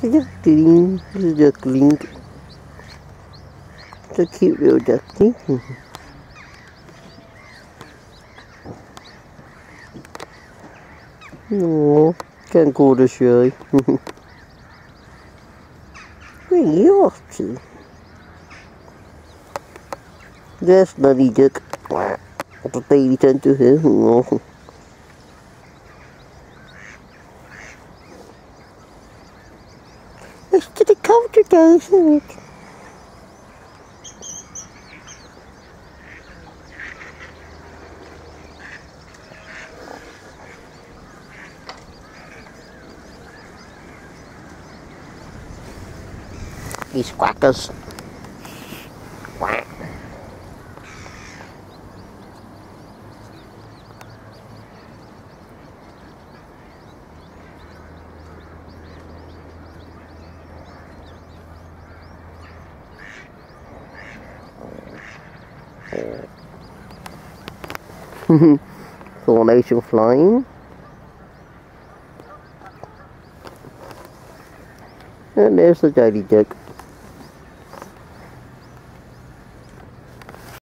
Duckling, this is duckling. It's a cute little duckling. Oh, can't go to shy. Where are you off to? There's Bloody Duck. The baby turned to her. Oh. It's to the culture day, isn't it? These quackers. Quack. Formation flying. And there's the Daddy Duck.